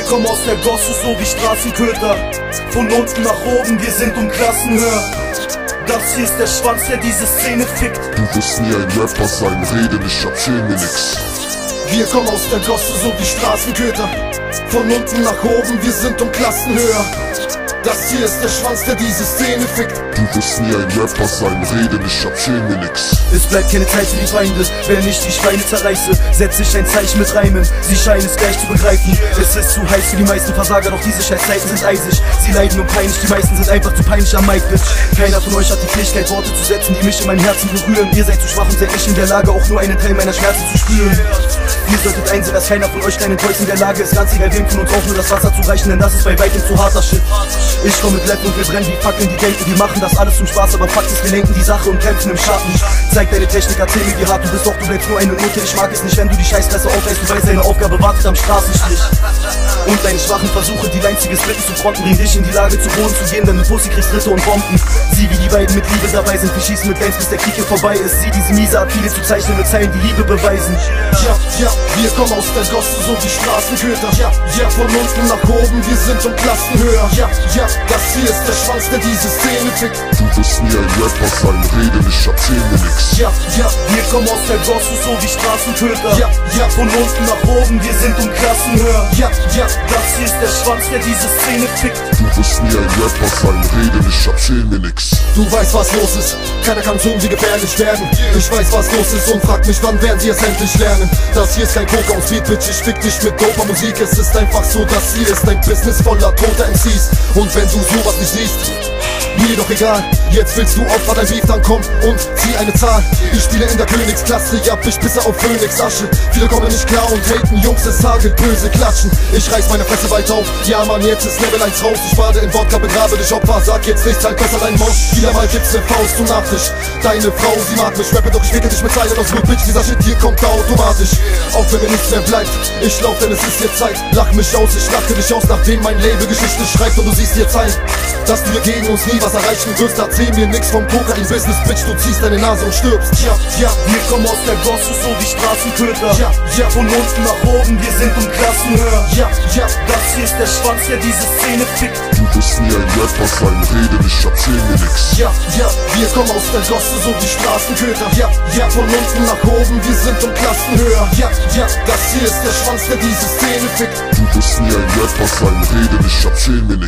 kommen aus der Gosse, so wie Straßenköter. Von unten nach oben, wir sind um Klassen höher. Das hier ist der Schwanz, der diese Szene fickt. Du wirst nie ein Rapper sein, rede, ich erzähl mir nix. Wir kommen aus der Gosse, so wie Straßenköter. Von unten nach oben, wir sind um Klassen höher. Das hier ist der Schwanz, der diese Szene fickt. Du wirst nie ein Rapper sein, rede, ich erzähl mir nix. Es bleibt keine Zeit für die Feinde, wenn ich die Schweine zerreiße, setz ich ein Zeichen mit Reimen, sie scheinen es gleich zu begreifen. Es ist zu heiß für die meisten Versager, doch diese Scheißzeiten sind eisig. Sie leiden und peinlich, die meisten sind einfach zu peinlich am Mic, Bitch. Keiner von euch hat die Fähigkeit, Worte zu setzen, die mich in meinem Herzen berühren. Ihr seid zu schwach und seid nicht in der Lage, auch nur einen Teil meiner Schmerzen zu spüren. Ihr solltet einsehen, dass keiner von euch kleinen Täuschen in der Lage ist, ganz egal wem von uns auch nur das Wasser zu reichen, denn das ist bei weitem zu harter Shit. Ich komm mit Leppen und wir brennen wie Fackeln, die denken, wir machen das alles zum Spaß, aber Fakt ist, wir lenken die Sache und kämpfen im Schatten. Zeig deine Technik, erzähl mir, wie hart du bist, doch du bleibst nur eine Note. Ich mag es nicht, wenn du die Scheißfresse aufreißt, du weißt, deine Aufgabe wartet am Straßenstrich. Und deine schwachen Versuche, die einziges Dritten zu fronten, bringen dich in die Lage, zu Boden zu gehen, denn du Pussy kriegst Tritte und Bomben. Sieh, wie die beiden mit Liebe dabei sind, wir schießen mit Bands, bis der Krieg hier vorbei ist. Sieh, diese miese Art, viele zu zeichnen mit Zeilen, die Liebe beweisen. Ja, wir kommen aus der Gosse, so wie Straßenköter. Ja, von unten nach oben, wir sind um Klassen höher. Ja, das hier ist der Schwanz, der diese Szene fickt. Du wirst nie ein Rapper sein, rede, ich erzähl mir nix. Ja, wir kommen aus der Gosse, so wie Straßenköter. Ja, von unten nach oben, wir sind um Klassen höher. Ja, das hier ist der Schwanz, der diese Szene fickt. Du wirst nie ein Rapper sein, rede, ich erzähl mir nix. Du weißt, was los ist, keiner kann tun, wie gefährlich werden. Ich weiß, was los ist und frag mich, wann werden sie es endlich lernen. Das hier ist kein Poker und Speed, Bitch, ich fick dich mit doper Musik. Es ist einfach so, das hier ist ein Business voller toter MCs. Und wenn du sowas nicht siehst, mir doch egal, jetzt willst du Opfer, dein Beef, dann komm und zieh eine Zahl. Ich spiele in der Königsklasse, ja, ich pisse auf Phönix Asche. Viele kommen nicht klar und haten, Jungs, es hagelt böse Klatschen. Ich reiß meine Fresse weit auf, ja Mann, jetzt ist Level 1 raus. Ich bade in Wodka, begrabe dich Opfer, sag jetzt nichts, halt besser dein Maus. Wieder mal gibt's ne Faust zum Nachtisch, deine Frau, sie mag mich, rappe, doch ich wickel dich mit Zeilen aus Blut, Bitch, dieser Shit hier kommt automatisch. Auch wenn mir nichts mehr bleibt, ich lauf, denn es ist jetzt Zeit. Lach mich aus, ich lache dich aus, nachdem mein Label Geschichte schreibt. Und du siehst jetzt ein, dass du gegen uns nie was erreichen wirst. Erzähl mir nix vom Kokain-Business, Bitch, du ziehst deine Nase und stirbst. Ja, wir kommen aus der Gosse, so wie Straßenköter. Ja, von unten nach oben, wir sind um Klassen höher. Ja, das hier ist der Schwanz, der diese Szene fickt. Du wirst nie ein Rapper sein, rede, ich erzähl mir nix. Ja, wir kommen aus der Gosse, so wie Straßenköter. Ja, von unten nach oben, wir sind um Klassen höher. Ja, das hier ist der Schwanz, der diese Szene fickt. Du wirst nie ein Rapper sein, rede, ich erzähl mir nix.